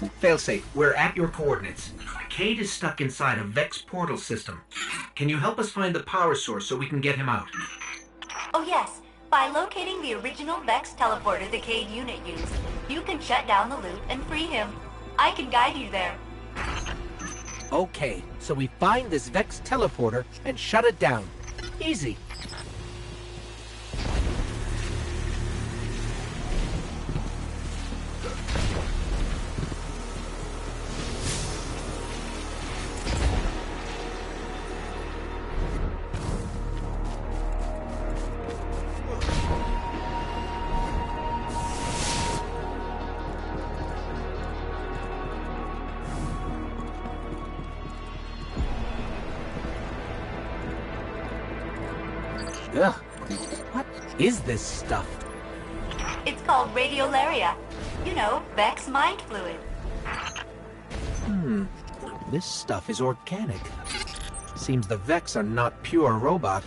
Failsafe, we're at your coordinates. Cade is stuck inside a Vex portal system. Can you help us find the power source so we can get him out? Oh yes, by locating the original Vex teleporter the Cade unit used, you can shut down the loop and free him. I can guide you there. Okay, so we find this Vex teleporter and shut it down. Easy. Ugh, what is this stuff? It's called Radiolaria. You know, Vex mind fluid. This stuff is organic. Seems the Vex are not pure robot.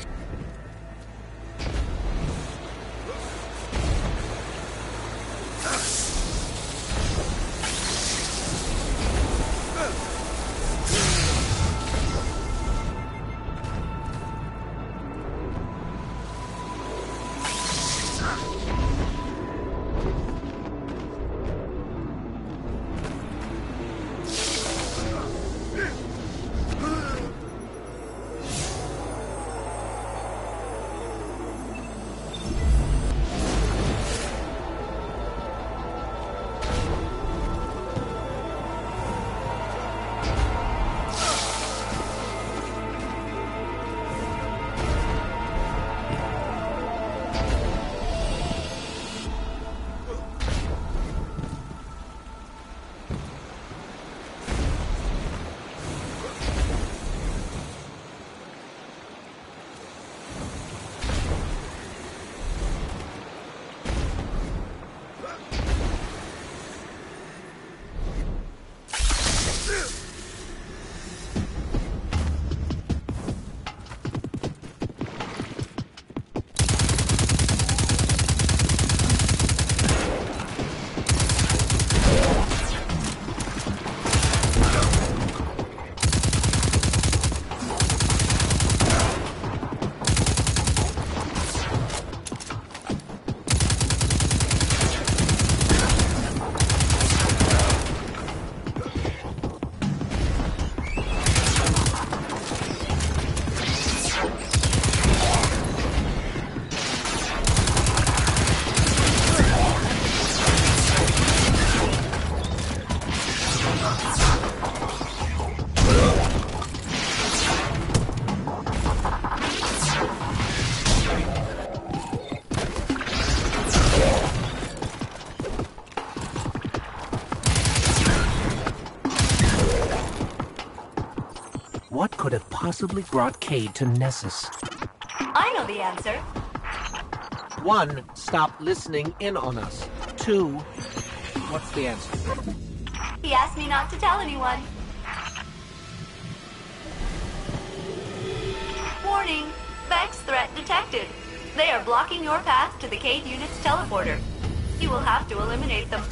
What could have possibly brought Cade to Nessus? I know the answer. 1, stop listening in on us. 2, what's the answer? He asked me not to tell anyone. Warning! Vex threat detected. They are blocking your path to the Cade unit's teleporter. You will have to eliminate them.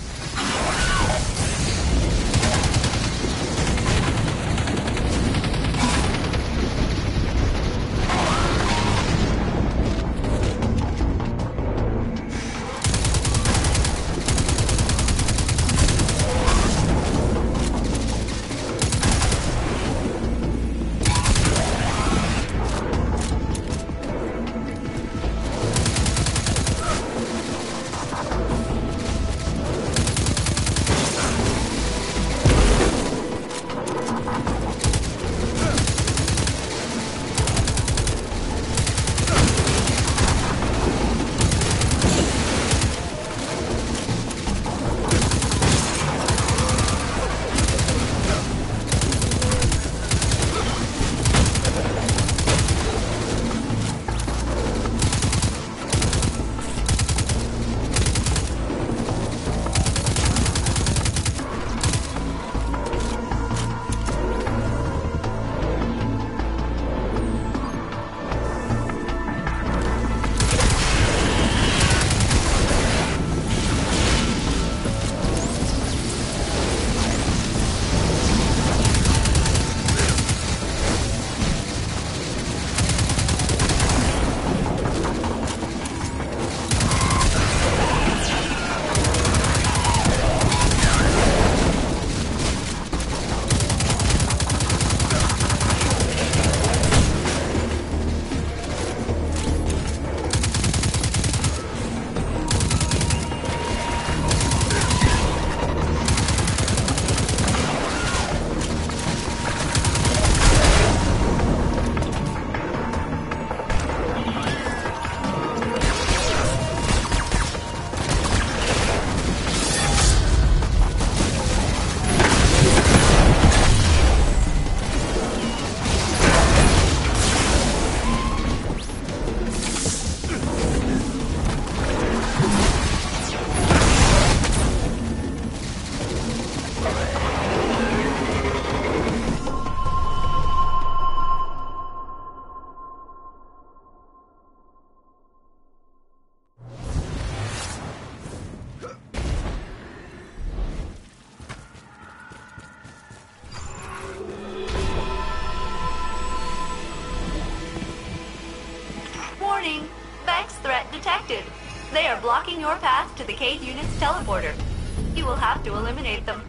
blocking your path to the Cade unit's teleporter. You will have to eliminate them.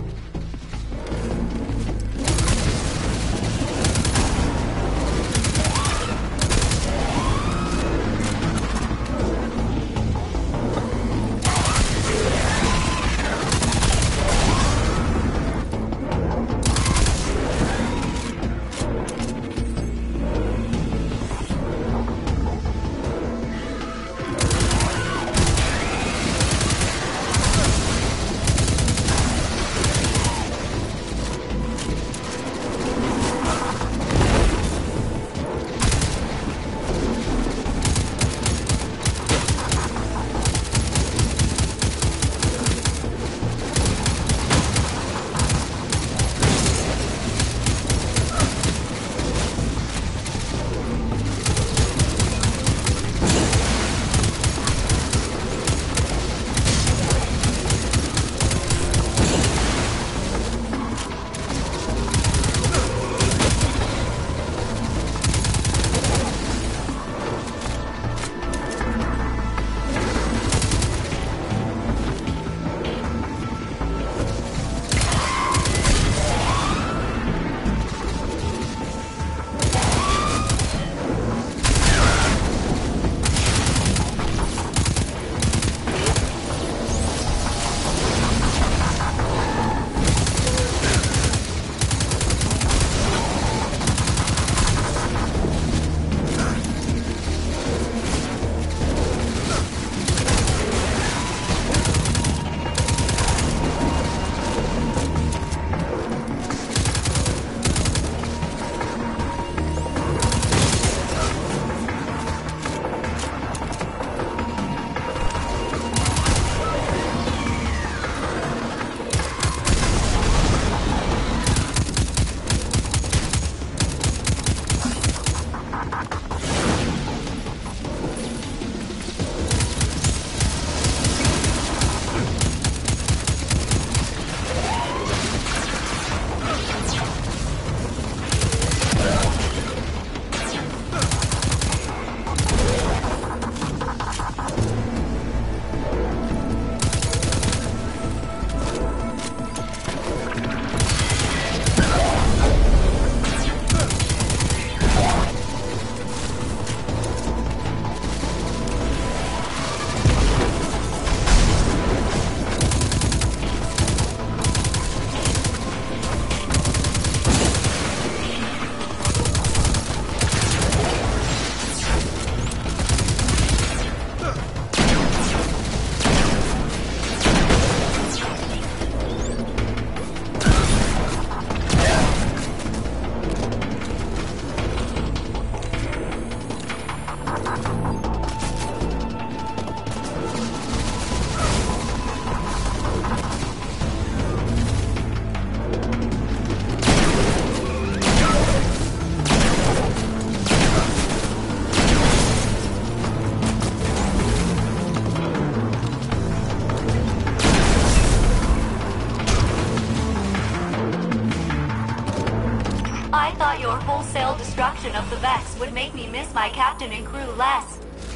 Your wholesale destruction of the Vex would make me miss my captain and crew less.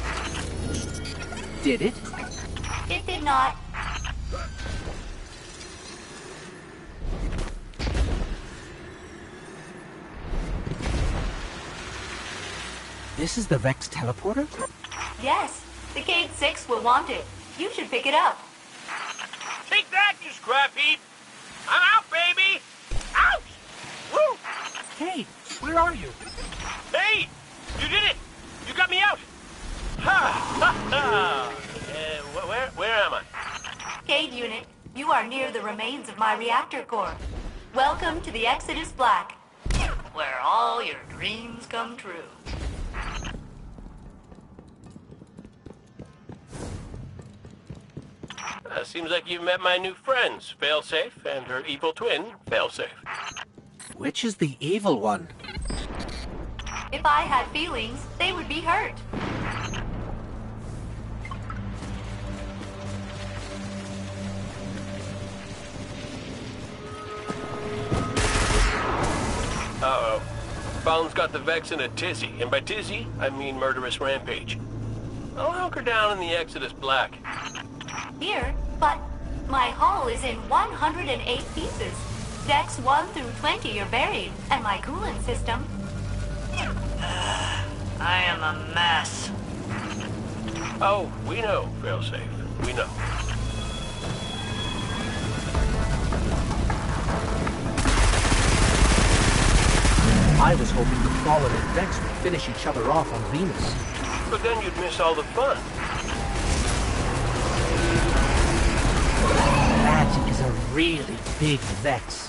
Did it? It did not. This is the Vex teleporter? Yes, the Cade 6 will want it. You should pick it up. Take that, you scrap heap! I'm out, baby! Out! Woo! Cade, where are you? Hey! You did it! You got me out! Ha! Ha! Ha! Where am I? Cade unit, you are near the remains of my reactor core. Welcome to the Exodus Black, where all your dreams come true. Seems like you've met my new friends, Failsafe and her evil twin, Failsafe. Which is the evil one? If I had feelings, they would be hurt. Uh-oh. Fallon's got the Vex in a tizzy, and by tizzy, I mean murderous rampage. I'll hunker down in the Exodus Black. here, but my hull is in 108 pieces. Decks 1 through 20 are buried, and my coolant system... I am a mess. Oh, we know, Failsafe. We know. I was hoping the Fallen and Vex would finish each other off on Venus. But then you'd miss all the fun. That is a really big Vex.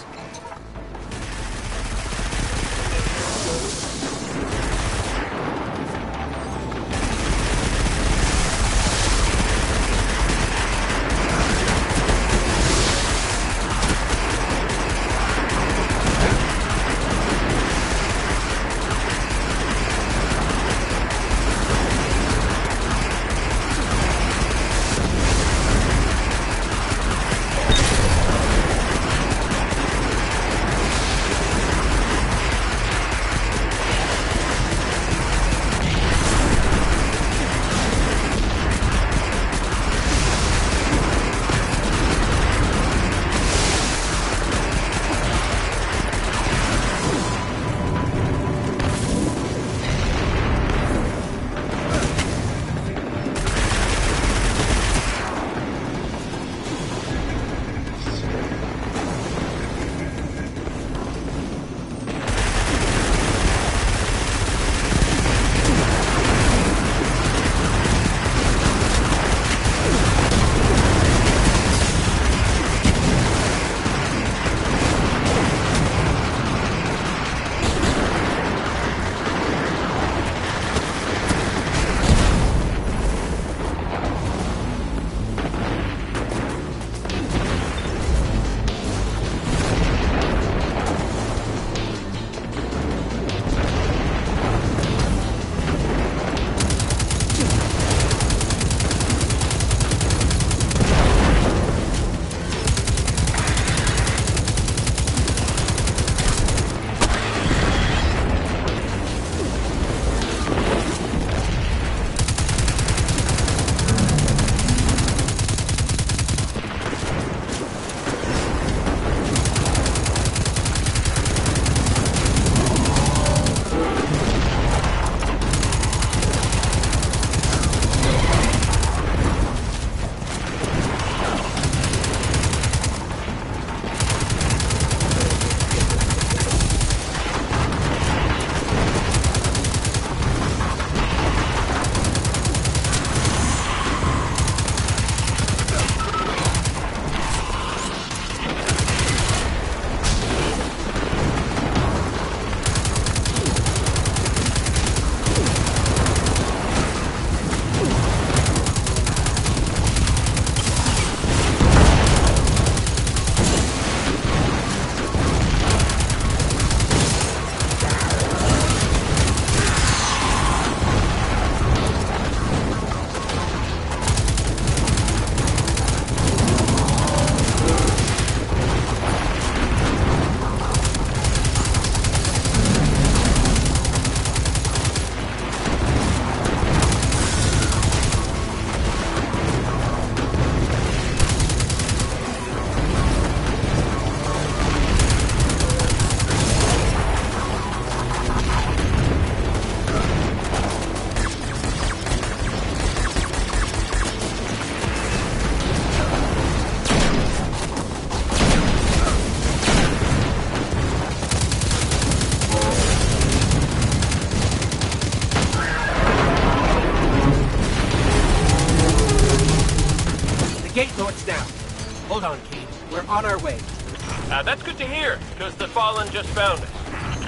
Hold on, Cade. We're on our way. That's good to hear, because the Fallen just found us.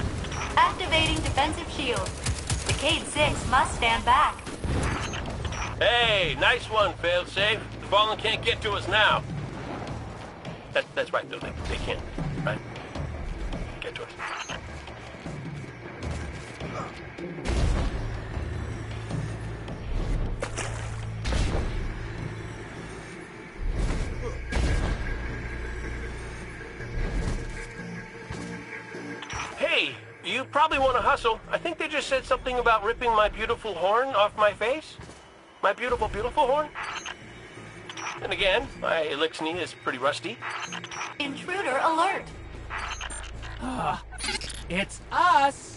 Activating defensive shield. The Cade 6 must stand back. Hey, nice one, Failsafe. The Fallen can't get to us now. That's right, though. They can't, right? Get to us. Hey, you probably want to hustle. I think they just said something about ripping my beautiful horn off my face. My beautiful, beautiful horn? And again, my Elixir is pretty rusty. Intruder alert. It's us!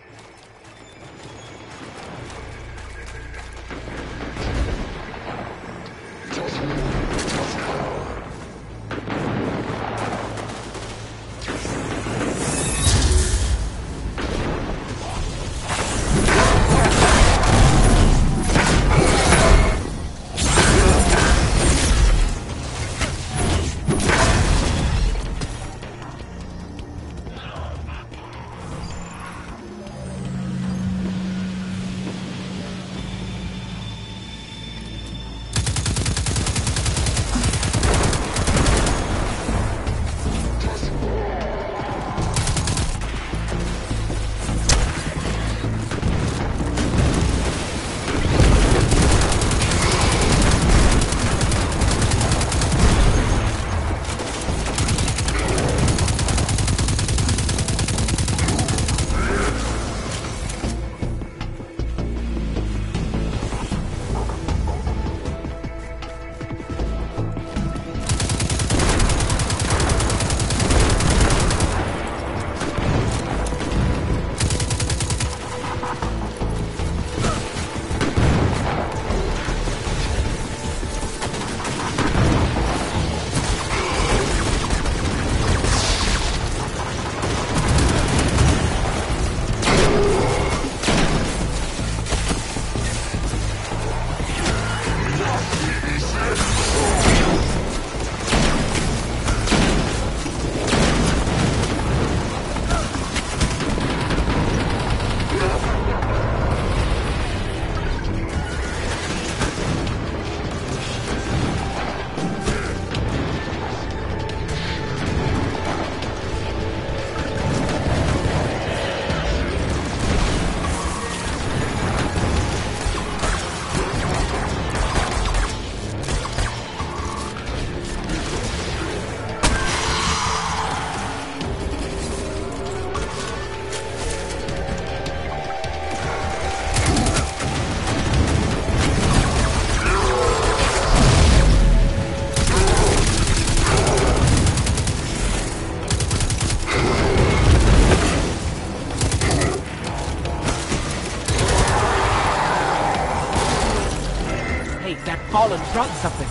Fallen dropped something.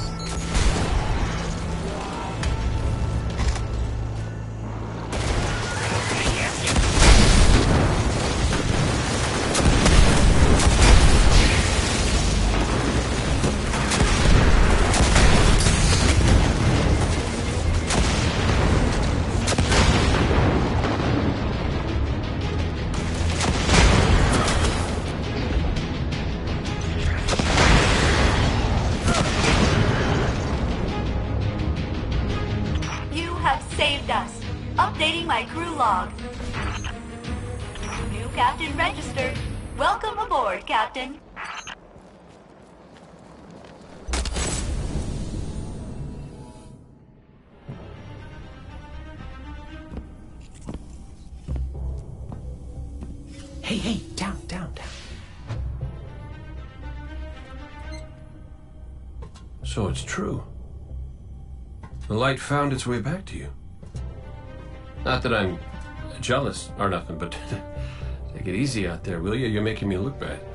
Saved us. Updating my crew log. New captain registered. Welcome aboard, Captain. Hey, down. So it's true. The light found its way back to you. Not that I'm jealous or nothing, but take it easy out there, will you? You're making me look bad.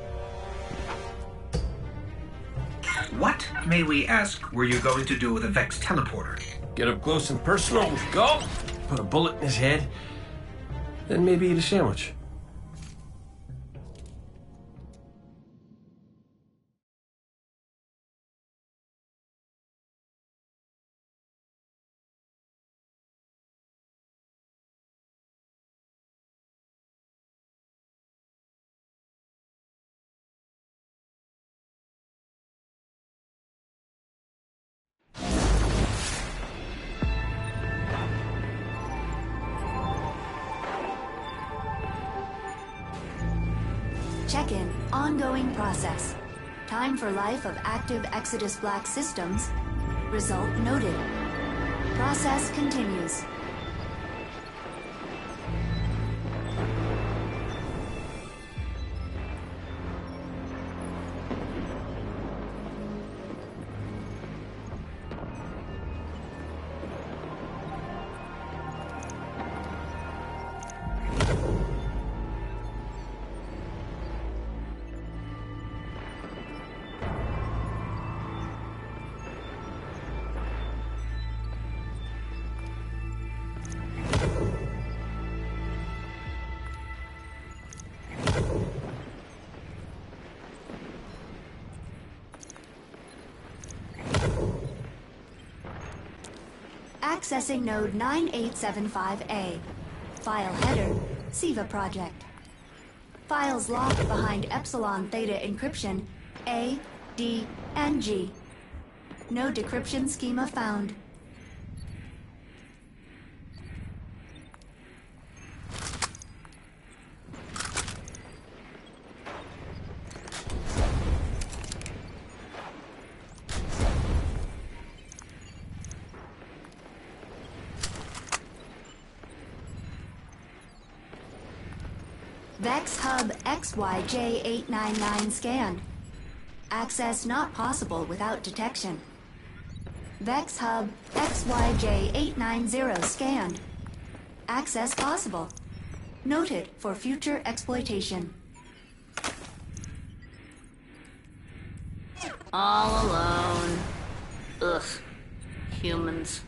What, may we ask, were you going to do with a Vex teleporter? Get up close and personal. Go! Put a bullet in his head. Then maybe eat a sandwich. Check-in. Ongoing process. Time for life of active Exodus Black systems. Result noted. Process continues. Accessing node 9875A. File header, SIVA project. Files locked behind Epsilon Theta encryption A, D, and G. No decryption schema found. Vex Hub XYJ899 scanned. Access not possible without detection. Vex Hub XYJ890 scanned. Access possible. Noted for future exploitation. All alone. Ugh. Humans.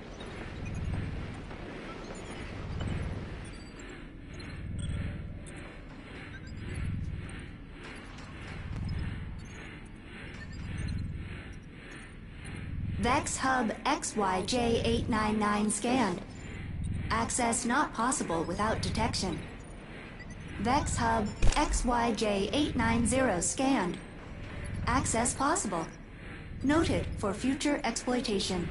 Vex Hub XYJ899 scanned. Access not possible without detection. Vex Hub XYJ890 scanned. Access possible. Noted for future exploitation.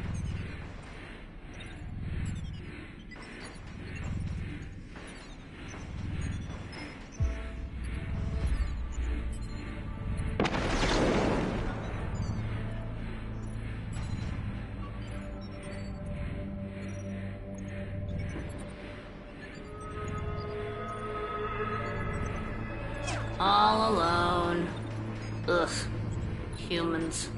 All alone. Ugh. Humans.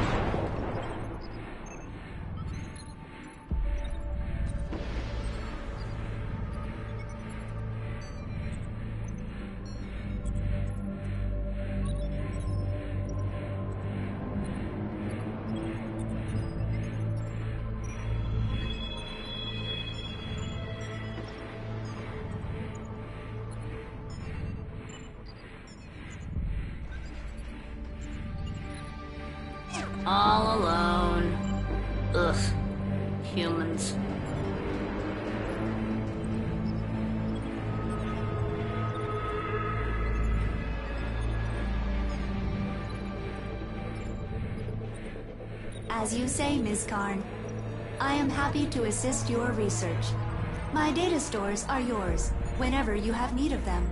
All alone. Ugh. Humans. As you say, Ms. Karn. I am happy to assist your research. My data stores are yours, whenever you have need of them.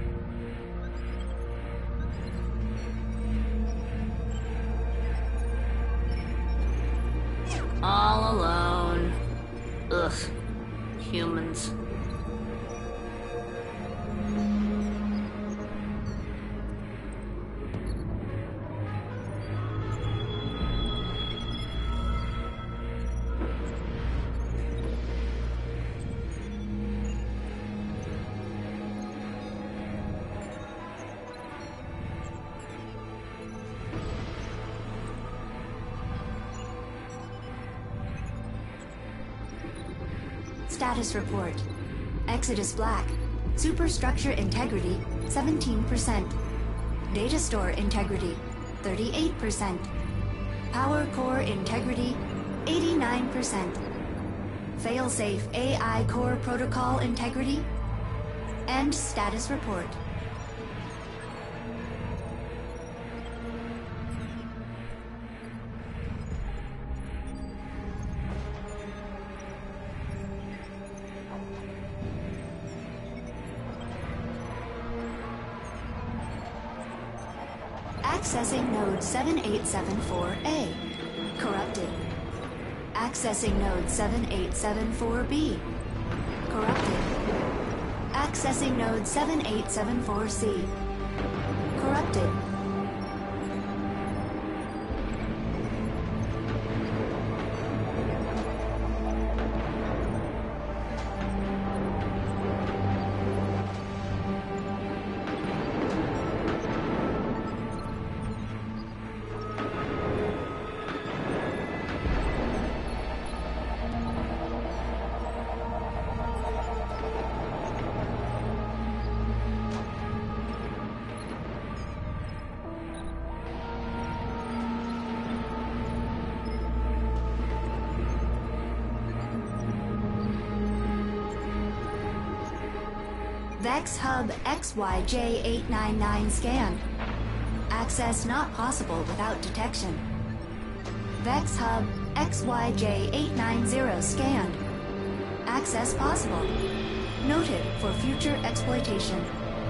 All alone. Ugh. Humans. Status report. Exodus Black. Superstructure integrity, 17%. Data store integrity, 38%. Power core integrity, 89%. Failsafe AI core protocol integrity. End status report. Accessing node 7874A. Corrupted. Accessing node 7874B. Corrupted. Accessing node 7874C. Corrupted. Vex Hub XYJ899 scanned. Access not possible without detection. Vex Hub XYJ890 scanned. Access possible. Noted for future exploitation.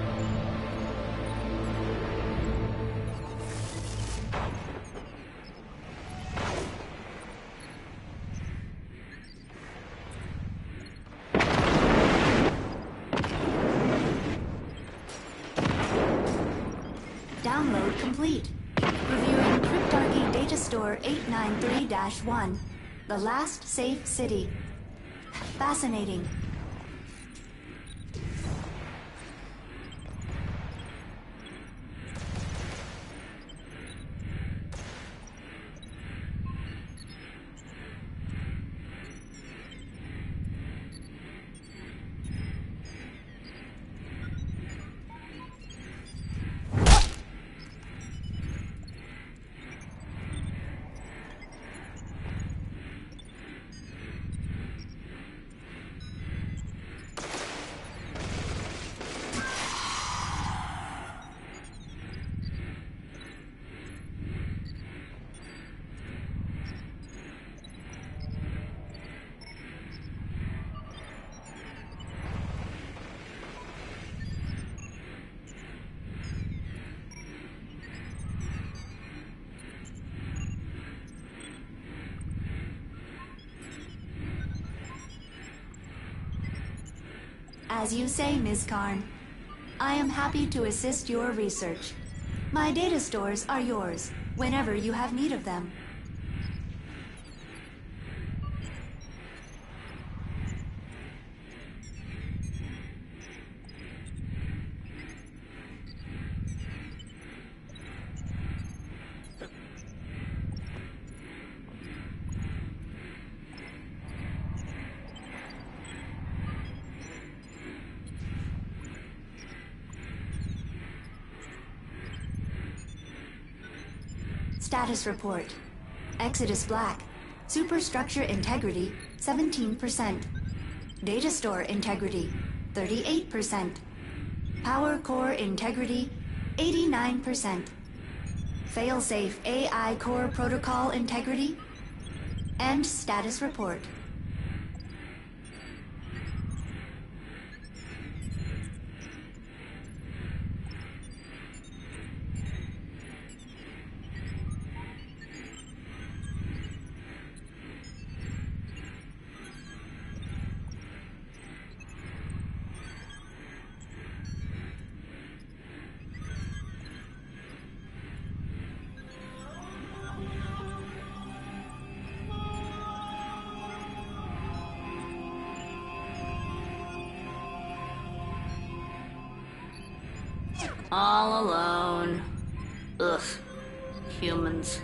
Download complete. Reviewing Cryptarchy Data Store 893-1. The last safe city. Fascinating. As you say, Ms. Karn. I am happy to assist your research. My data stores are yours, whenever you have need of them. Status report. Exodus Black. Superstructure integrity, 17%. Data store integrity, 38%. Power core integrity, 89%. Failsafe AI core protocol integrity. End status report. All alone. Ugh. Humans.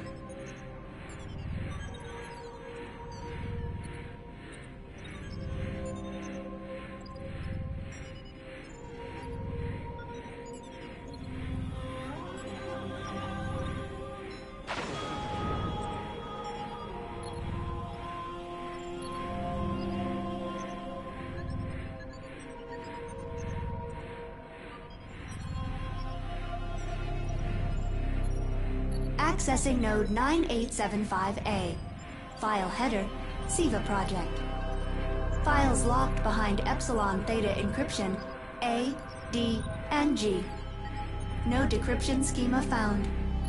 Accessing node 9875A. File header, SIVA project. Files locked behind Epsilon Theta encryption A, D, and G. No decryption schema found.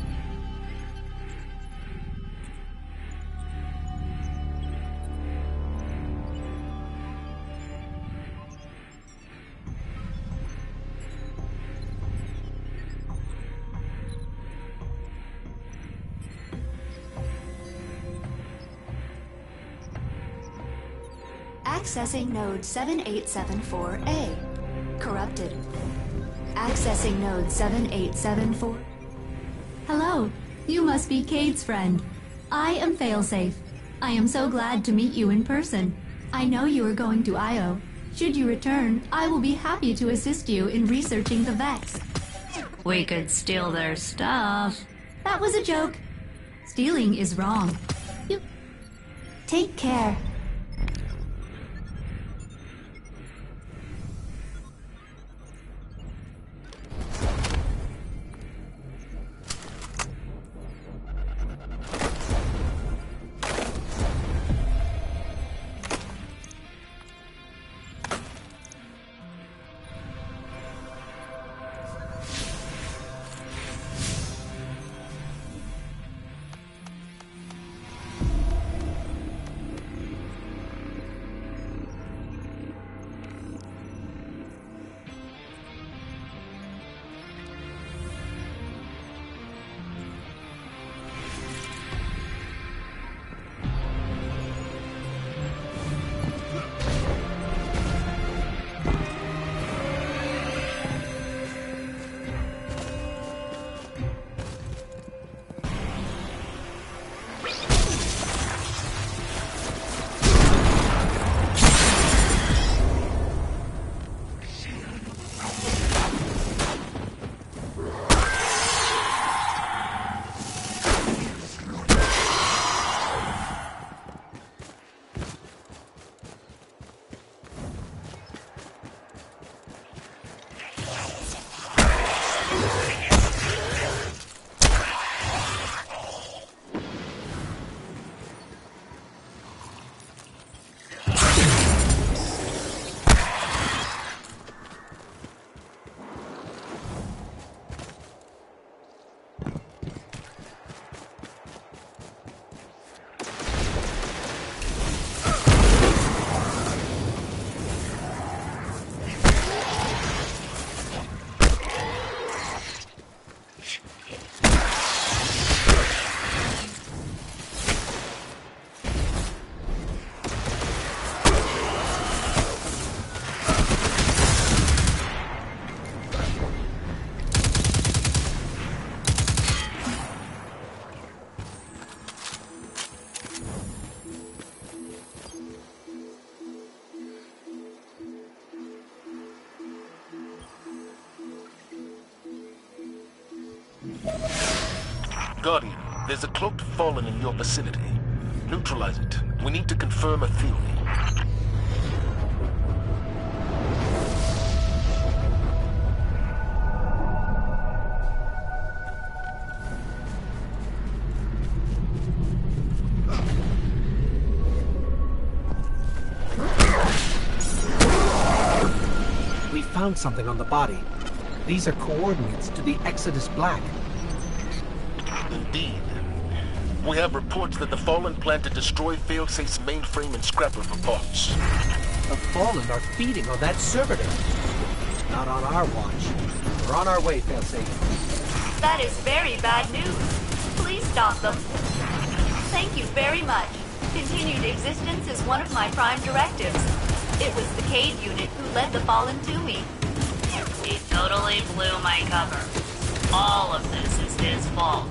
Accessing node 7874A. Corrupted. Accessing node 7874. Hello, you must be Cade's friend. I am Failsafe. I am so glad to meet you in person. I know you are going to Io. Should you return, I will be happy to assist you in researching the Vex. We could steal their stuff. That was a joke. Stealing is wrong. You... Take care. Guardian, there's a cloaked Fallen in your vicinity. Neutralize it. We need to confirm a theory. We found something on the body. These are coordinates to the Exodus Black. Indeed. We have reports that the Fallen plan to destroy Failsafe's mainframe and scrap it for parts. The Fallen are feeding on that servitor. Not on our watch. We're on our way, Failsafe. That is very bad news. Please stop them. Thank you very much. Continued existence is one of my prime directives. It was the Cade unit who led the Fallen to me. He totally blew my cover. All of this is his fault.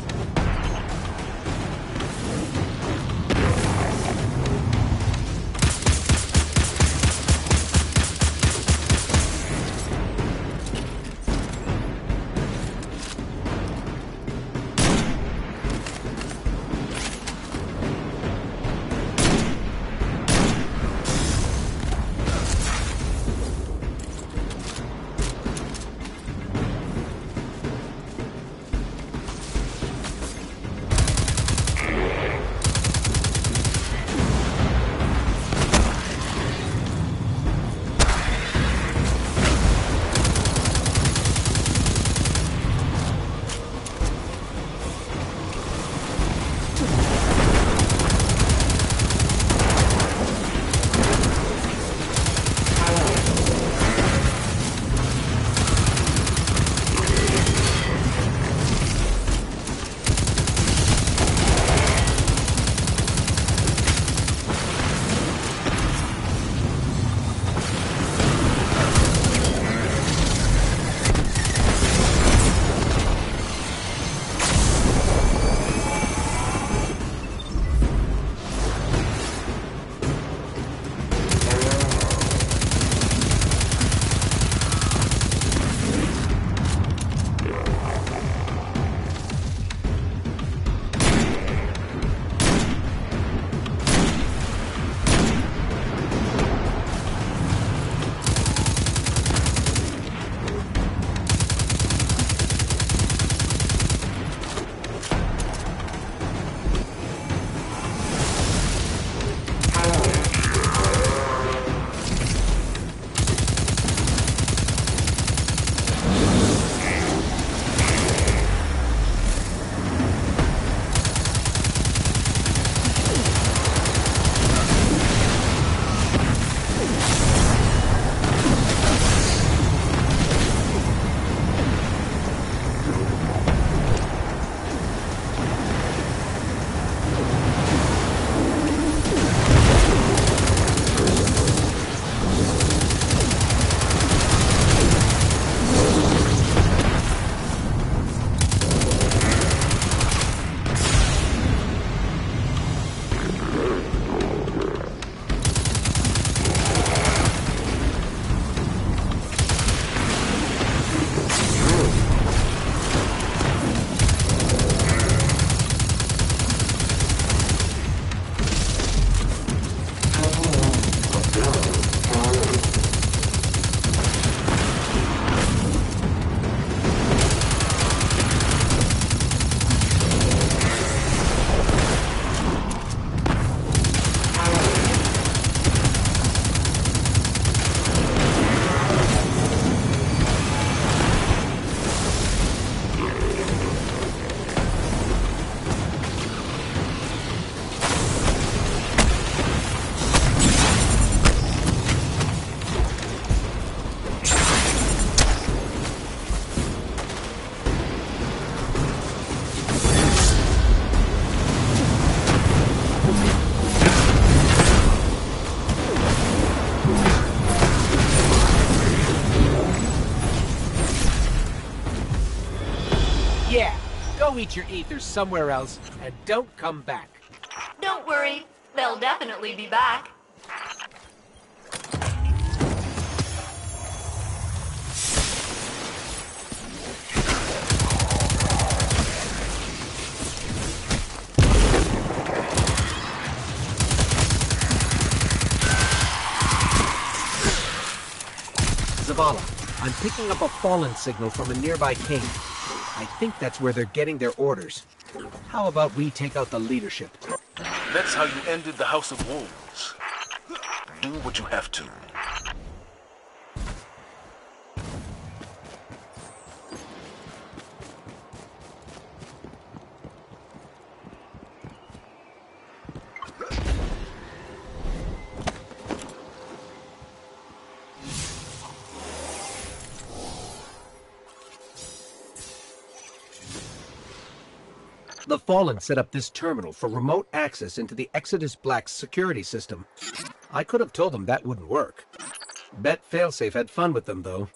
Go eat your ethers somewhere else, and don't come back. Don't worry, they'll definitely be back. Zavala, I'm picking up a fallen signal from a nearby cave. I think that's where they're getting their orders. How about we take out the leadership? That's how you ended the House of Wolves. Do what you have to. The Fallen set up this terminal for remote access into the Exodus Black's security system. I could have told them that wouldn't work. Bet Failsafe had fun with them, though.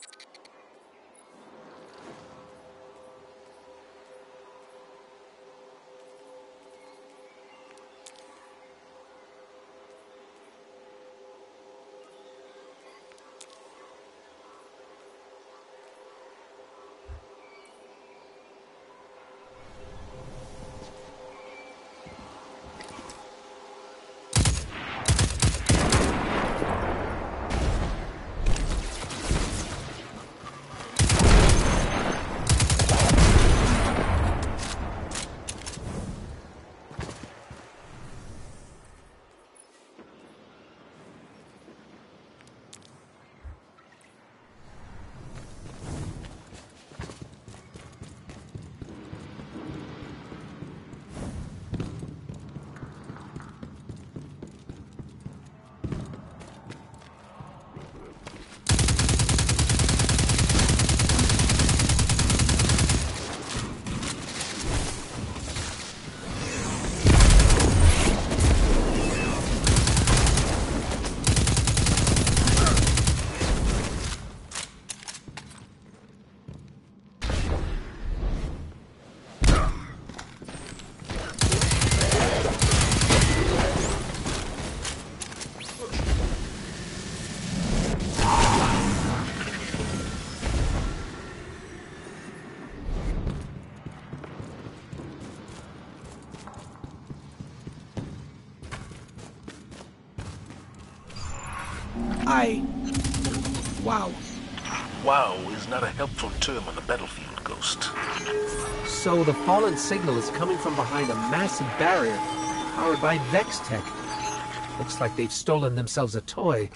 Wow. Wow is not a helpful term on the battlefield, Ghost. So the Fallen signal is coming from behind a massive barrier powered by Vex Tech. Looks like they've stolen themselves a toy.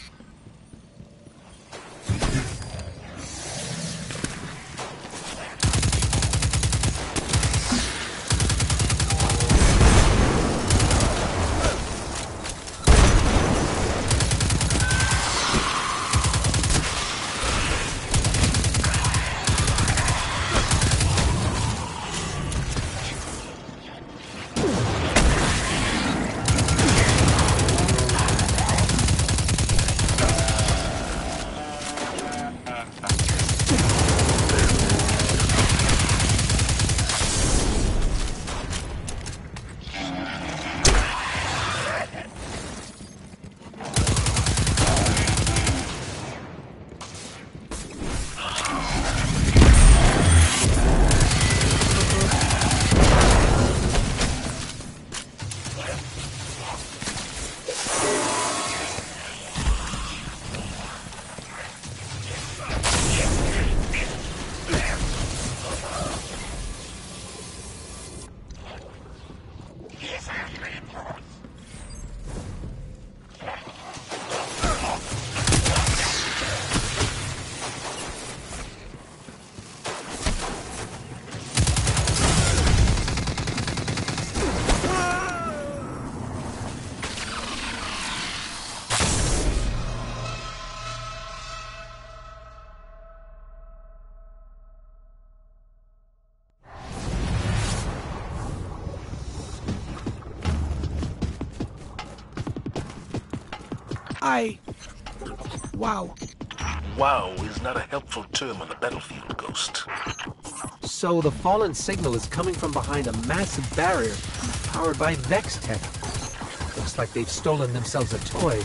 Wow. Wow is not a helpful term on the battlefield, Ghost. So the Fallen signal is coming from behind a massive barrier powered by Vex Tech. Looks like they've stolen themselves a toy.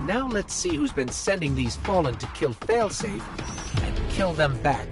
Now let's see who's been sending these Fallen to kill Failsafe and kill them back.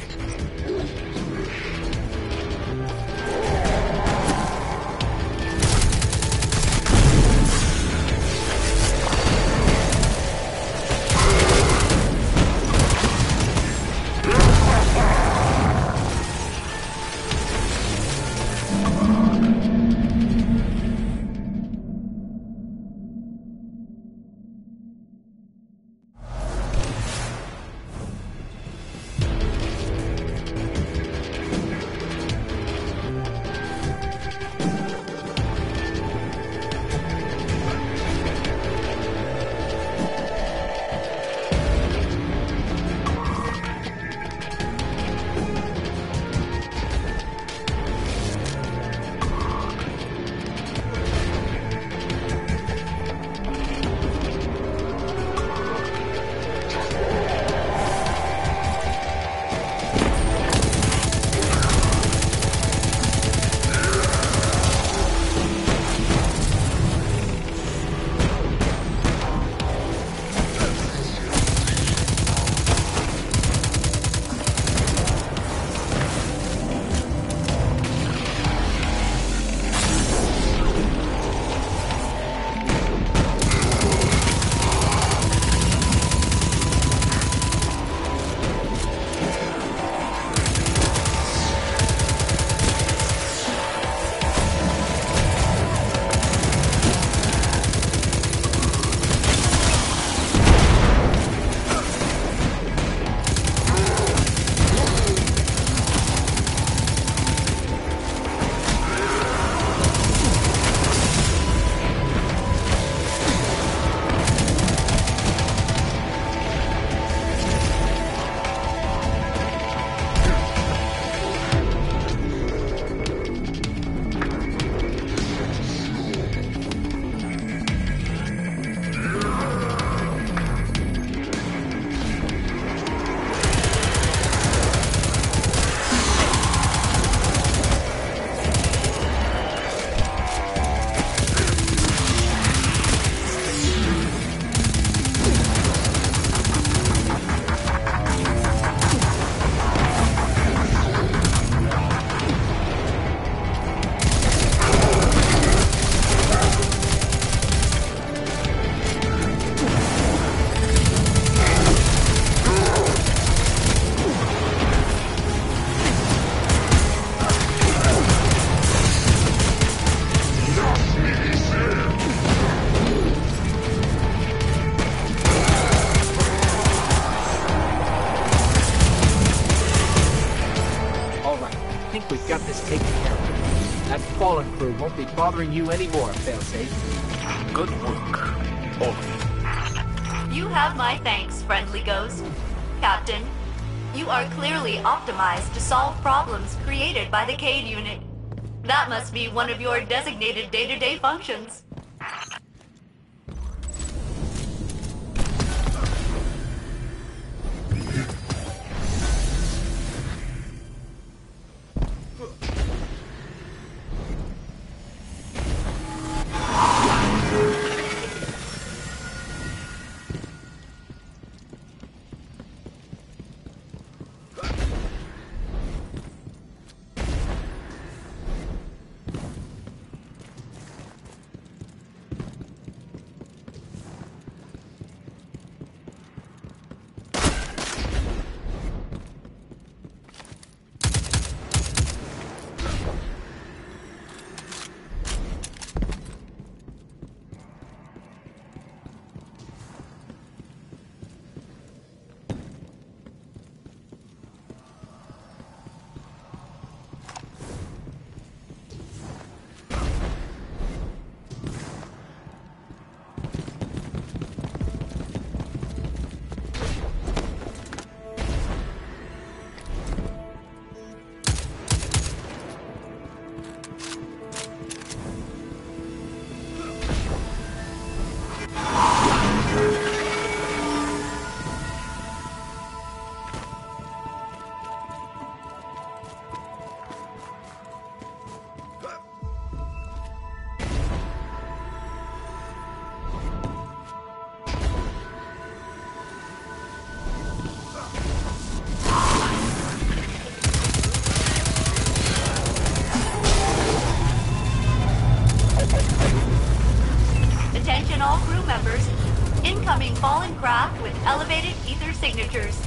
We've got this taken care of. That Fallen crew won't be bothering you anymore, Failsafe. Good work. All of you. You have my thanks, friendly ghost. Captain, you are clearly optimized to solve problems created by the Cade unit. That must be one of your designated day-to-day functions. fallen craft with elevated ether signatures.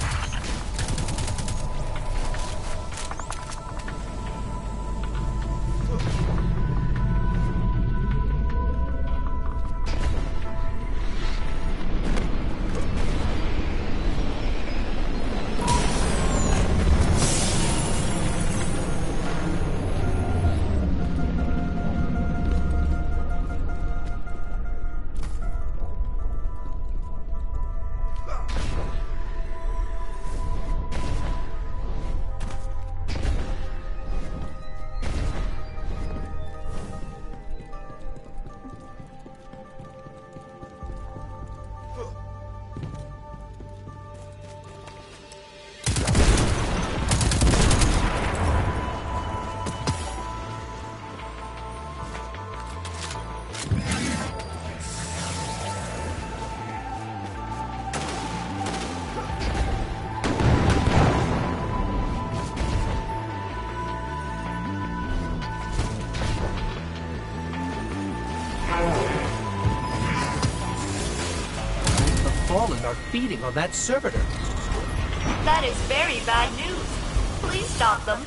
Fallen are feeding on that servitor. That is very bad news. Please stop them.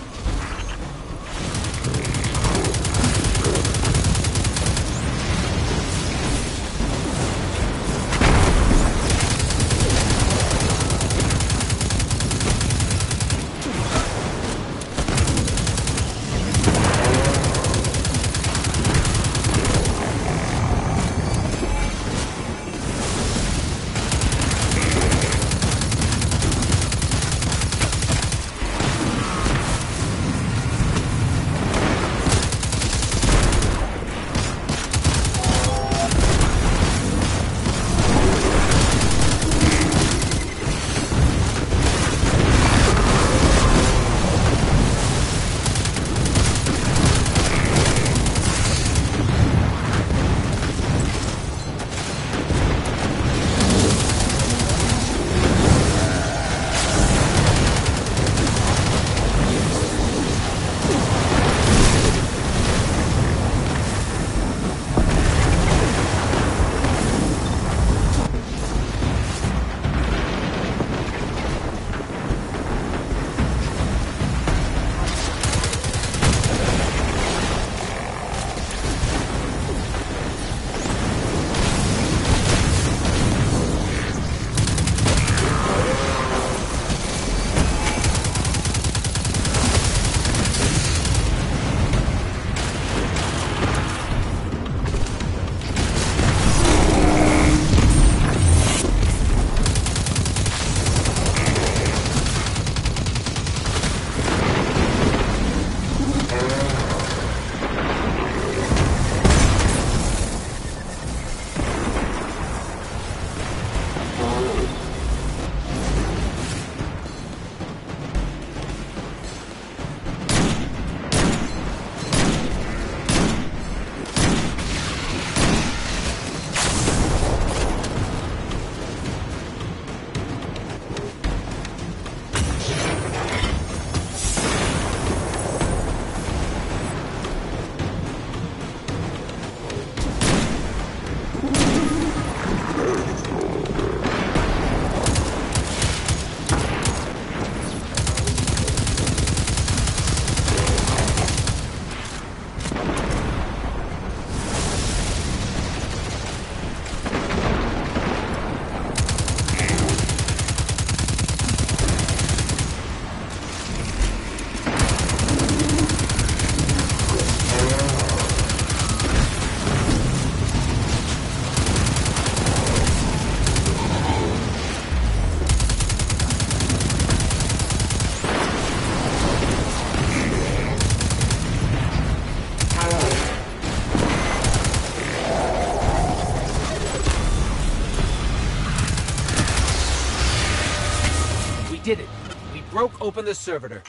did it. We broke open the servitor.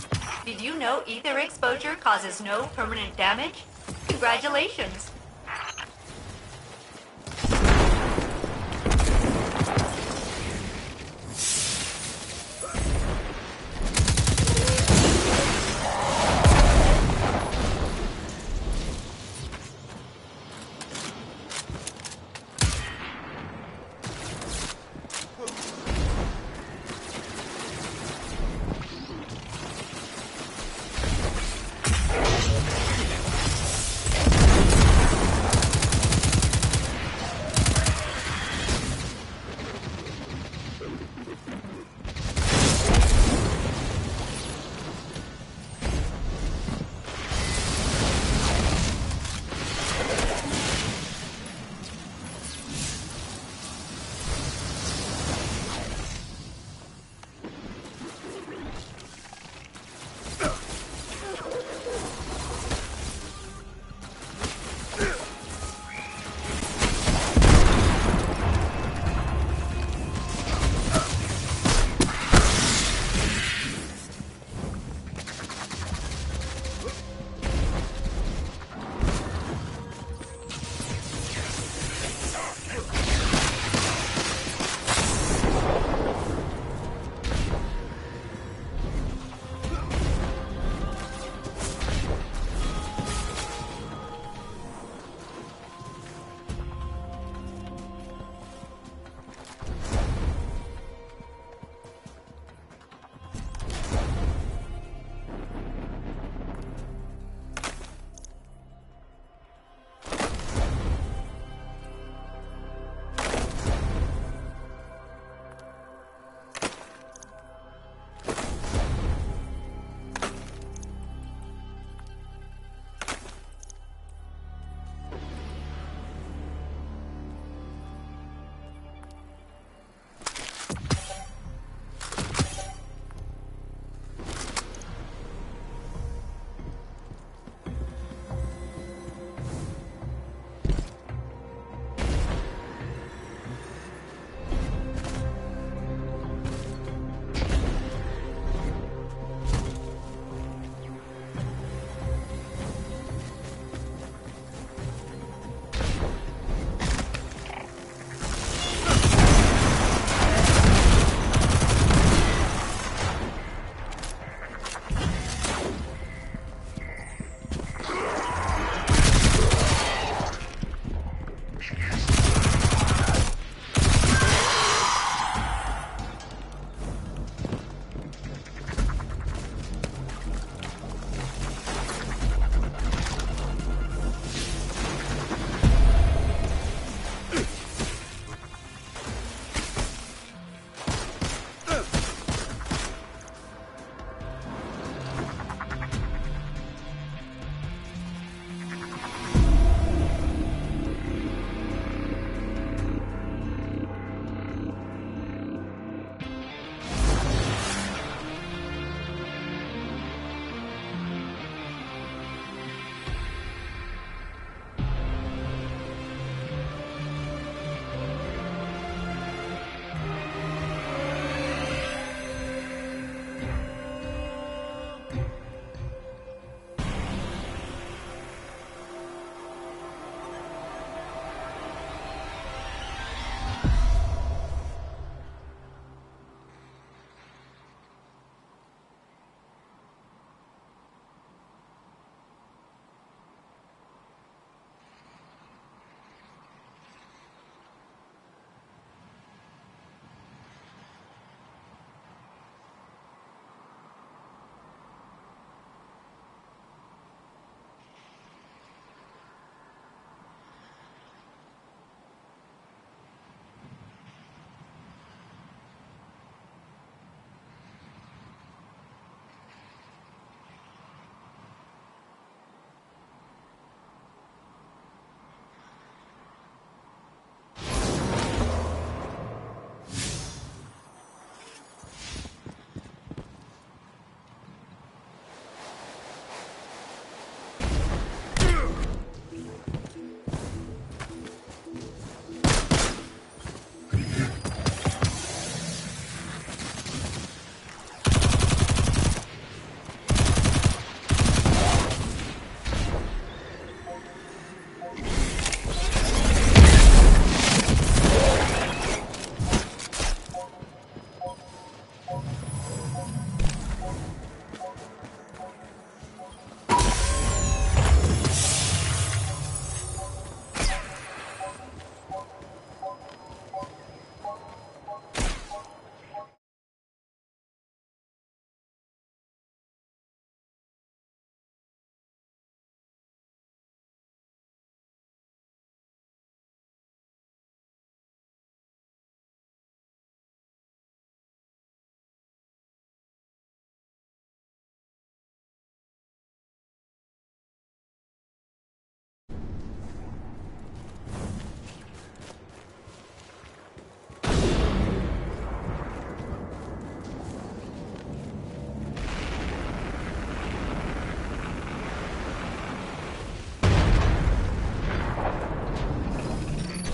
Did you know ether exposure causes no permanent damage? Congratulations.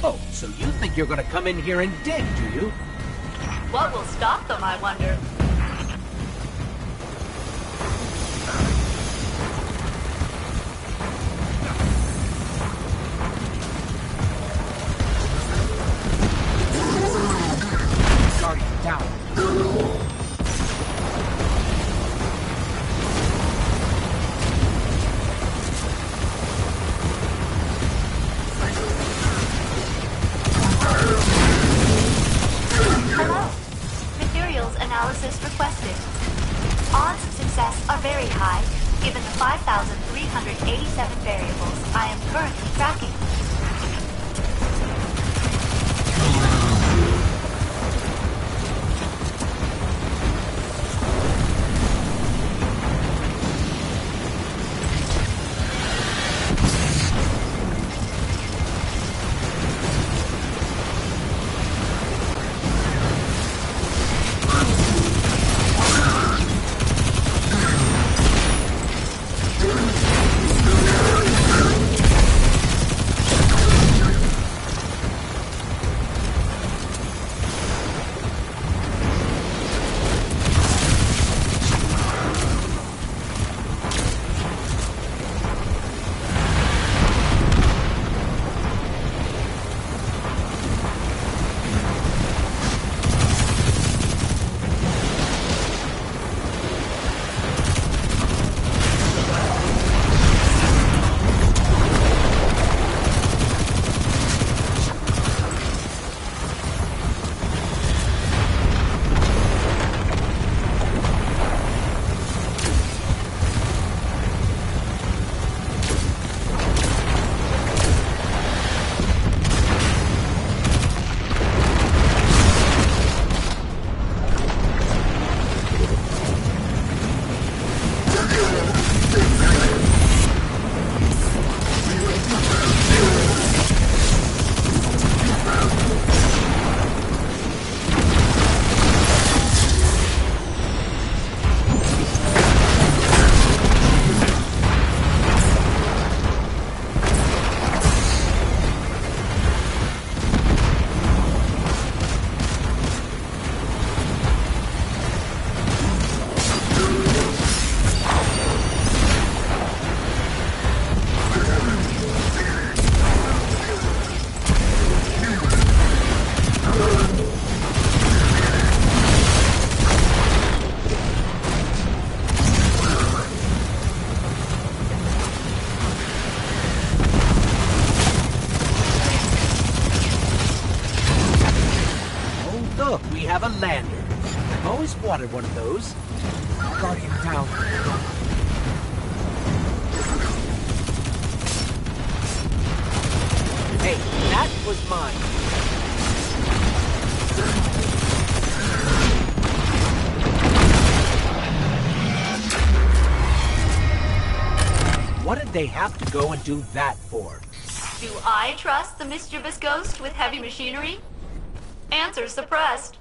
Oh, so you think you're gonna come in here and dig, do you? What will stop them, I wonder? Guardian down. Hello. Materials analysis requested. Odds of success are very high, given the 5,387 variables I am currently tracking. Look, we have a lander. I've always wanted one of those. Guardian down. Hey, that was mine. What did they have to go and do that for? Do I trust the mischievous ghost with heavy machinery? Answer suppressed.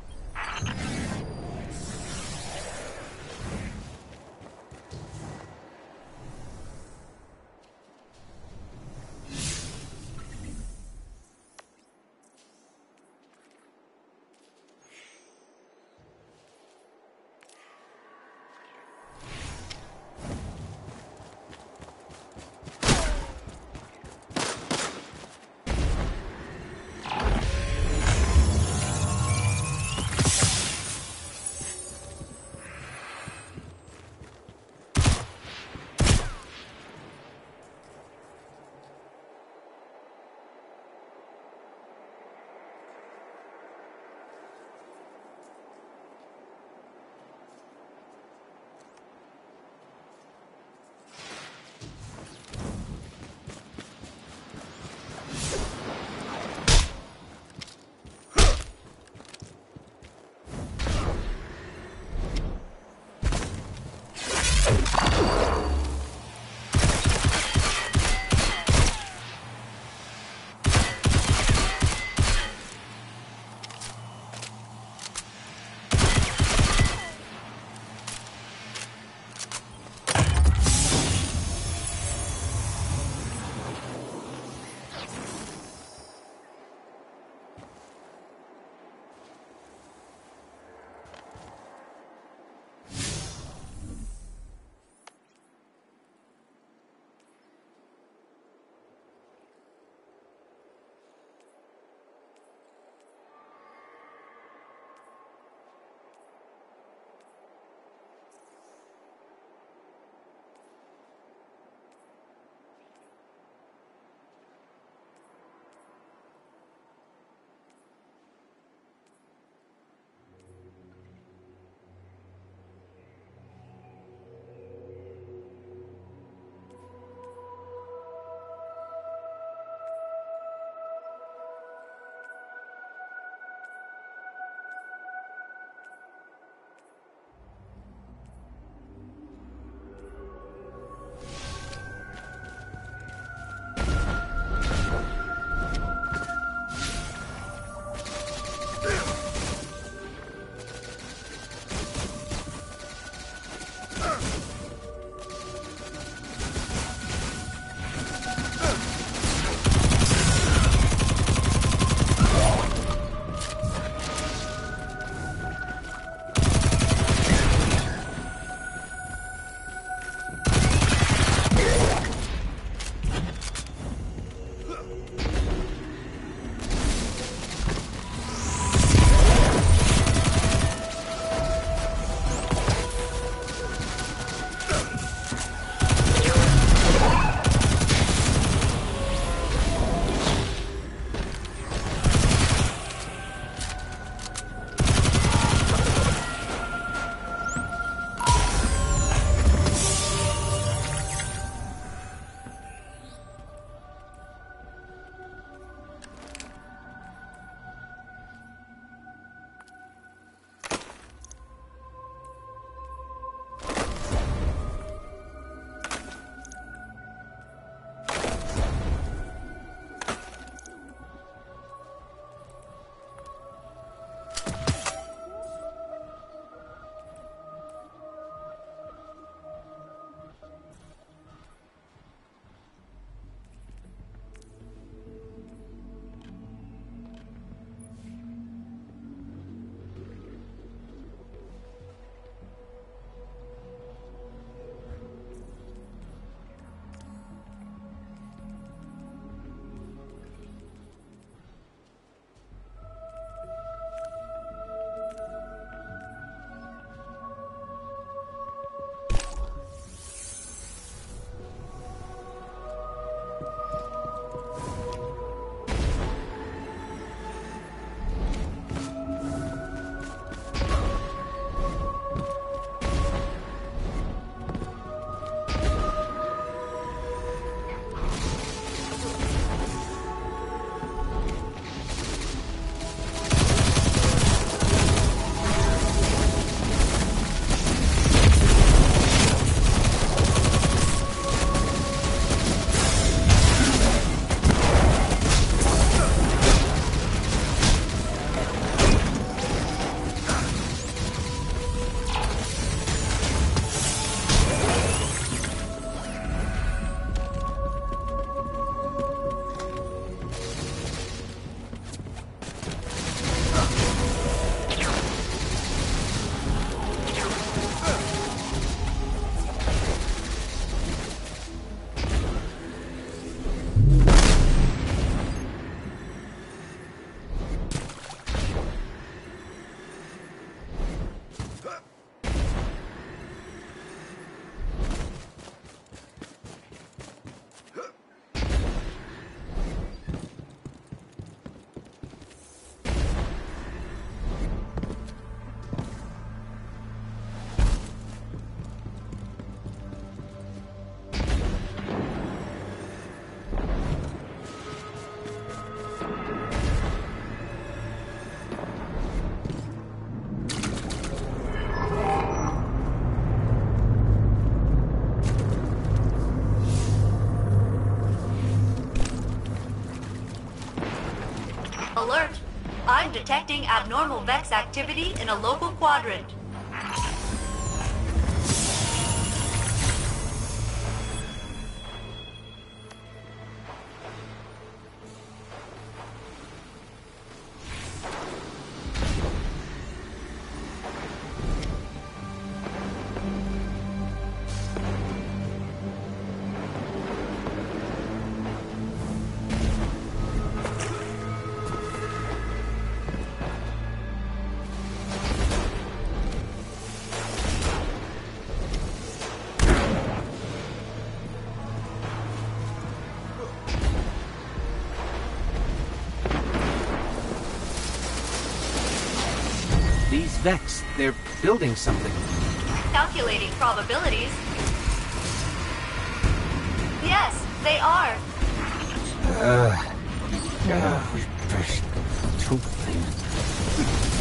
Alert! I'm detecting abnormal Vex activity in a local quadrant. These Vex, they're building something. Calculating probabilities. Yes, they are. Two things.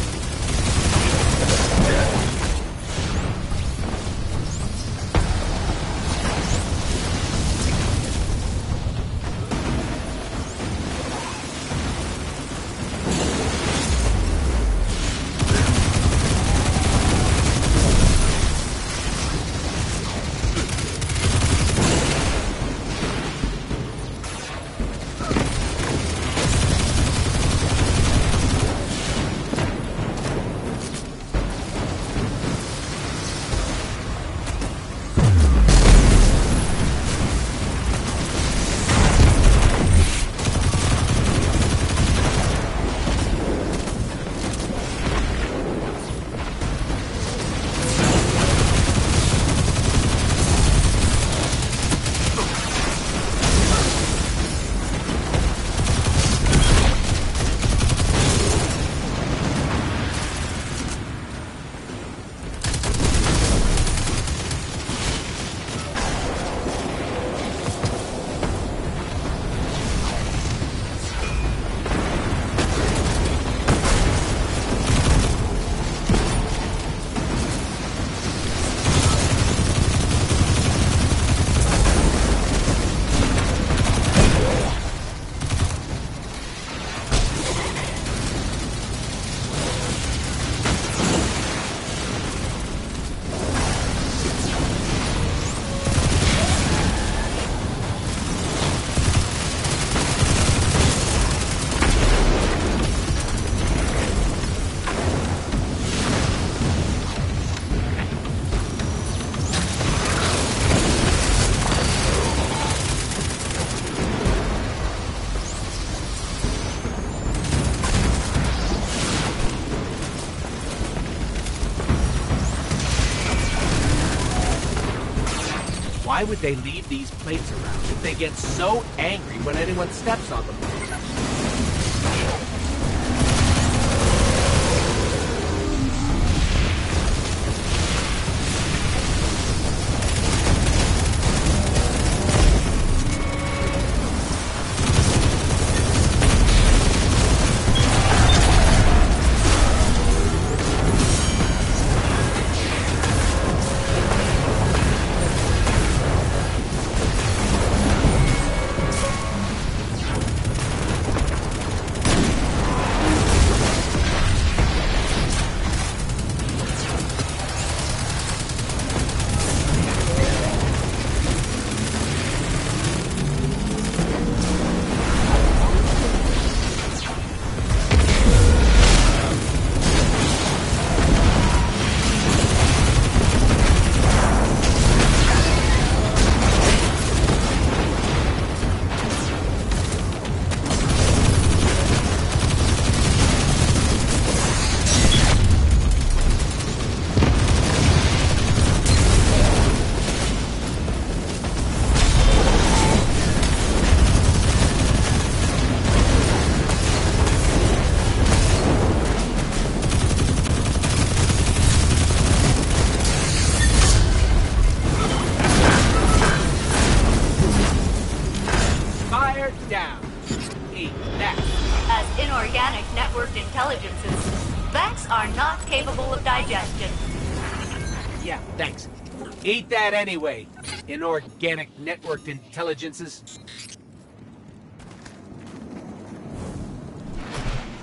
Why would they leave these plates around if they get so angry when anyone steps on them? Down. Eat that. As inorganic networked intelligences, Vex are not capable of digestion. Yeah, thanks. Eat that anyway. Inorganic networked intelligences.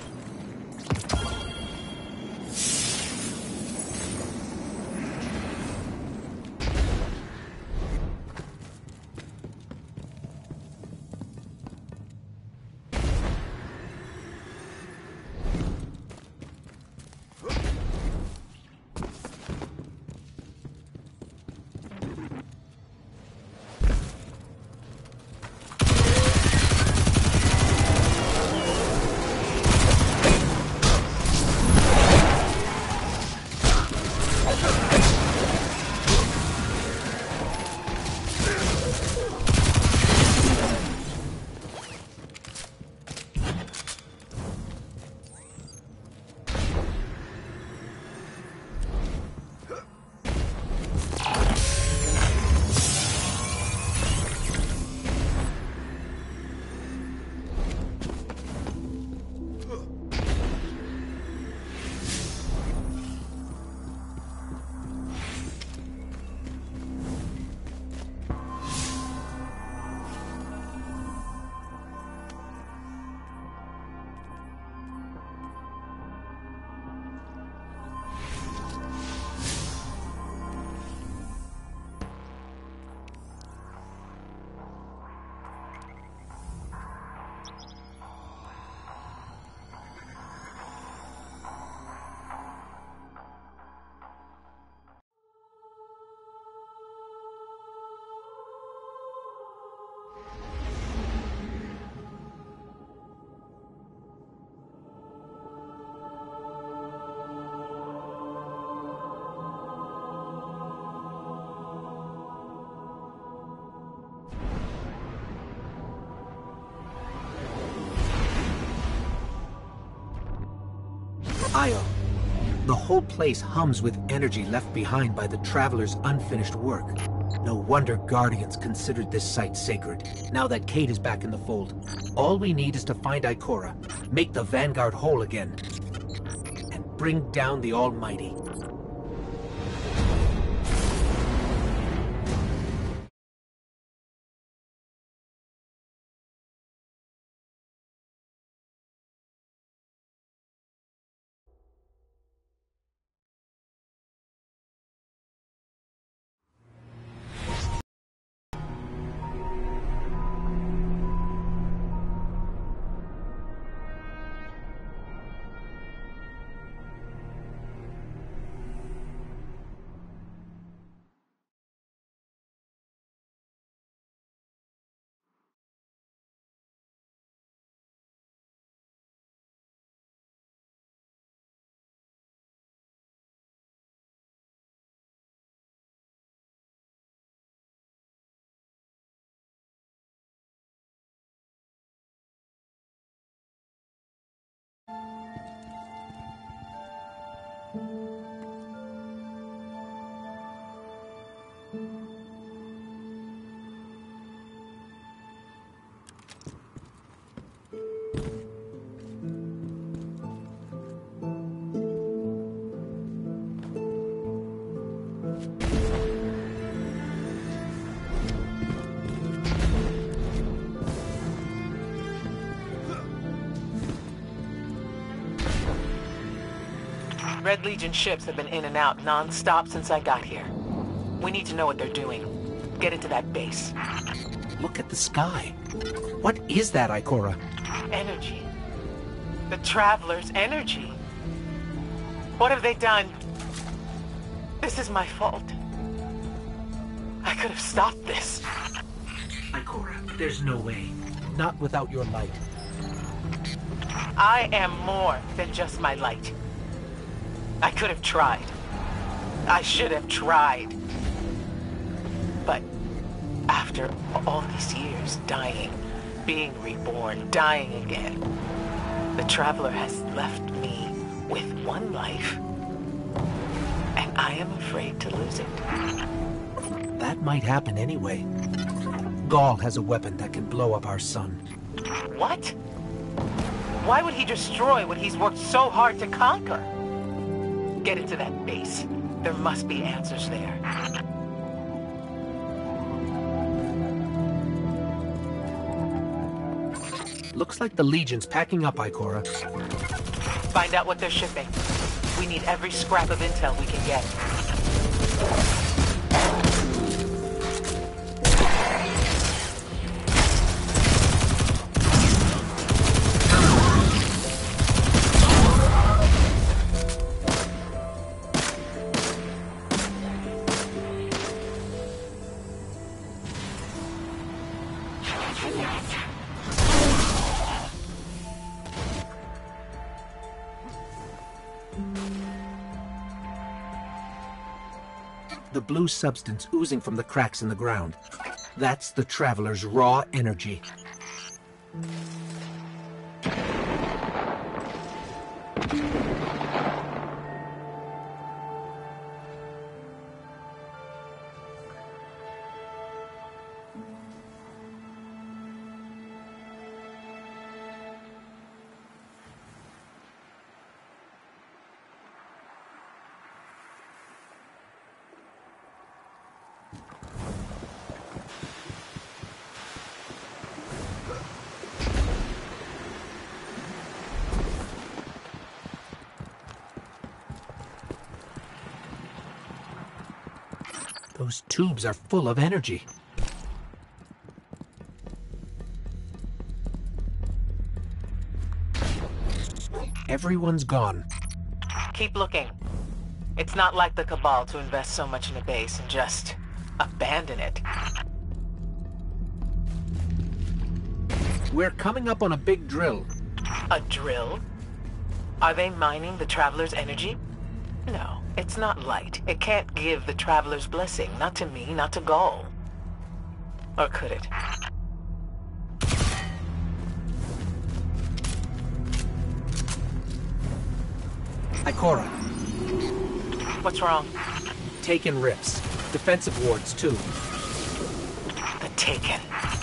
Io, the whole place hums with energy left behind by the Traveler's unfinished work. No wonder Guardians considered this site sacred, now that Cade is back in the fold. All we need is to find Ikora, make the Vanguard whole again, and bring down the Almighty. Red Legion ships have been in and out non-stop since I got here. We need to know what they're doing. Get into that base. Look at the sky. What is that, Ikora? Energy. The Traveler's energy. What have they done? This is my fault. I could have stopped this. Ikora, there's no way. Not without your light. I am more than just my light. I could have tried. I should have tried. But after all these years, dying, being reborn, dying again, the Traveler has left me with one life, and I am afraid to lose it. That might happen anyway. Gaul has a weapon that can blow up our sun. What? Why would he destroy what he's worked so hard to conquer? Get into that base. There must be answers there. Looks like the Legion's packing up, Ikora. Find out what they're shipping. We need every scrap of intel we can get. The blue substance oozing from the cracks in the ground. That's the Traveler's raw energy. Those tubes are full of energy. Everyone's gone. Keep looking. It's not like the Cabal to invest so much in a base and just abandon it. We're coming up on a big drill. A drill? Are they mining the Traveler's energy? No, it's not light. It can't give the Traveler's blessing. Not to me, not to Gaul. Or could it? Ikora, What's wrong? Taken rips. Defensive wards, too. The Taken.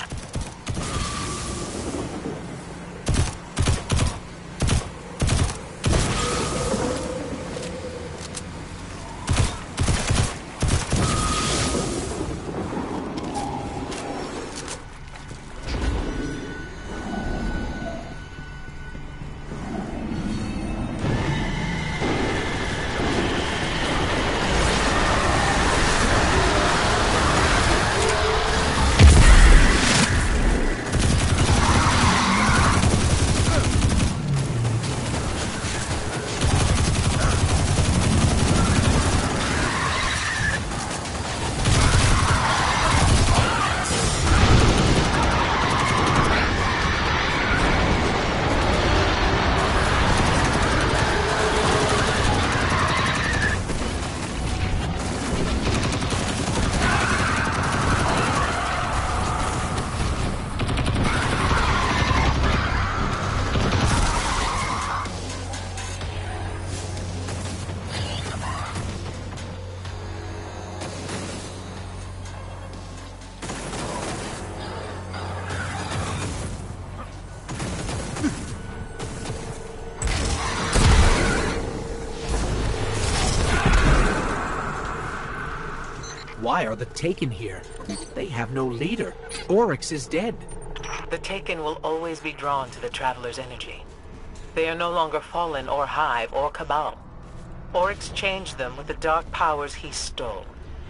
Why are the Taken here? They have no leader. Oryx is dead. The Taken will always be drawn to the Traveler's energy. They are no longer Fallen or Hive or Cabal. Oryx changed them with the dark powers he stole.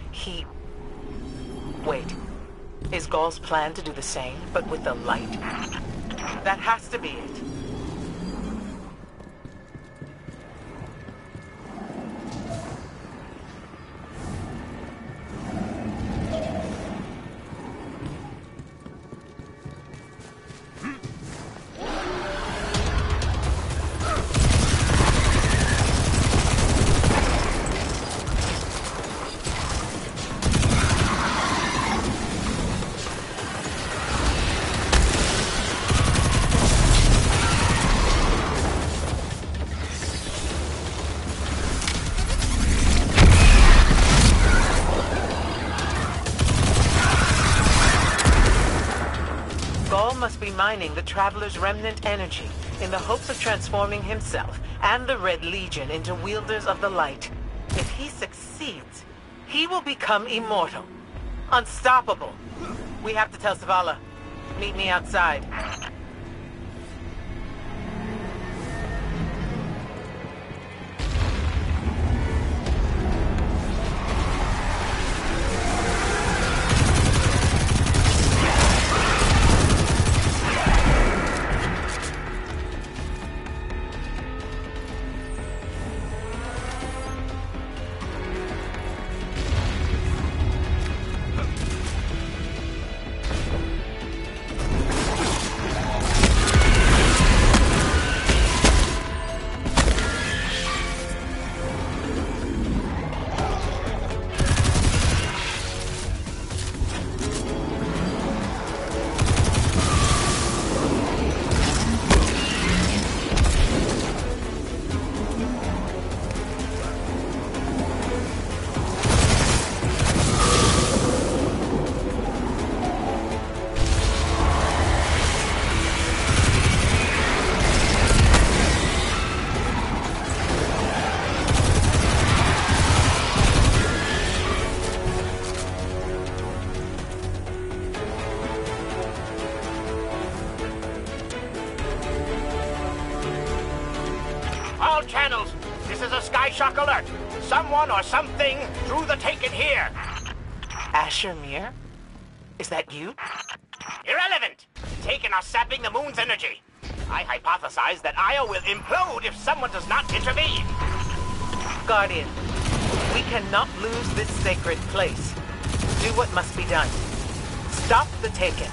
Wait. Is Gaul's plan to do the same, but with the light? That has to be it. Must be mining the Traveler's remnant energy in the hopes of transforming himself and the Red Legion into wielders of the light. If he succeeds, he will become immortal, unstoppable. We have to tell Zavala. Meet me outside. All channels, this is a Skyshock alert. Someone or something threw the Taken here. Asher Mir? Is that you? Irrelevant. Taken are sapping the moon's energy. I hypothesize that Io will implode if someone does not intervene. Guardian, we cannot lose this sacred place. Do what must be done. Stop the Taken.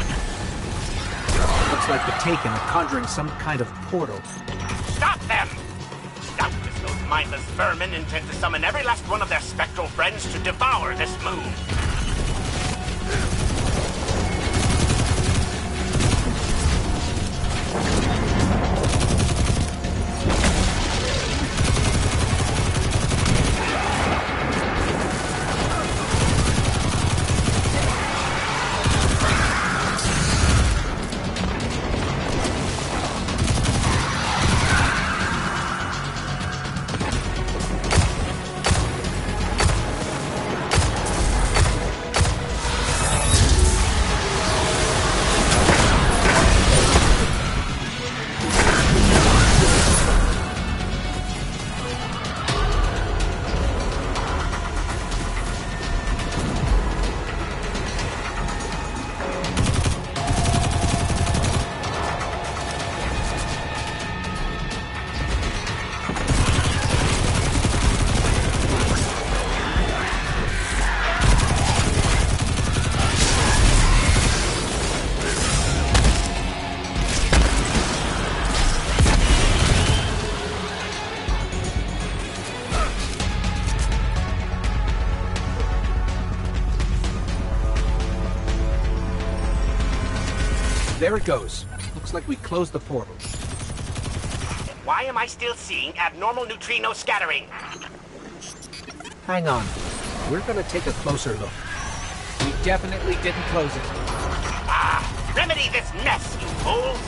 Looks like the Taken are conjuring some kind of portal. Stop them! Doubtless those mindless vermin intend to summon every last one of their spectral friends to devour this moon. There it goes. Looks like we closed the portal. Why am I still seeing abnormal neutrino scattering? Hang on. We're gonna take a closer look. We definitely didn't close it. Ah, remedy this mess, you fools!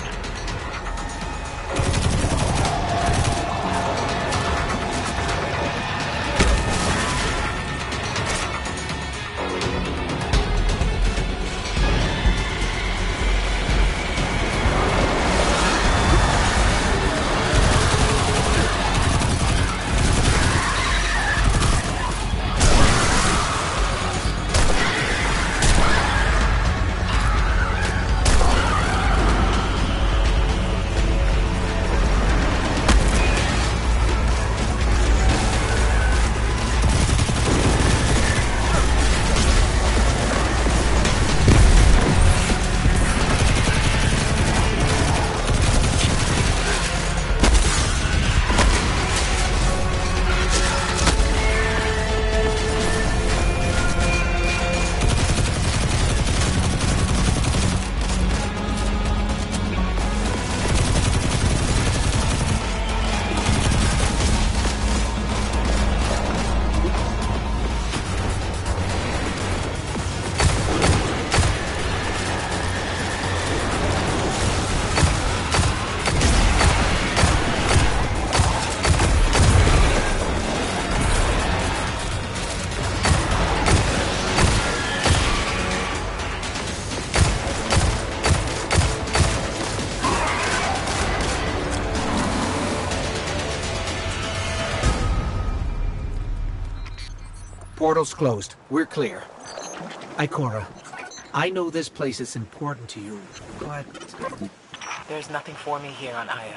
Portal's closed. We're clear. Ikora, I know this place is important to you, but... There's nothing for me here on Io.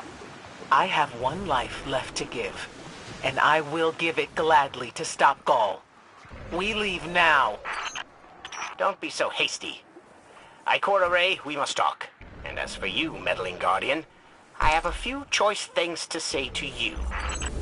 I have one life left to give, and I will give it gladly to stop Gaul. We leave now. Don't be so hasty. Ikora Rey, we must talk. And as for you, meddling Guardian, I have a few choice things to say to you.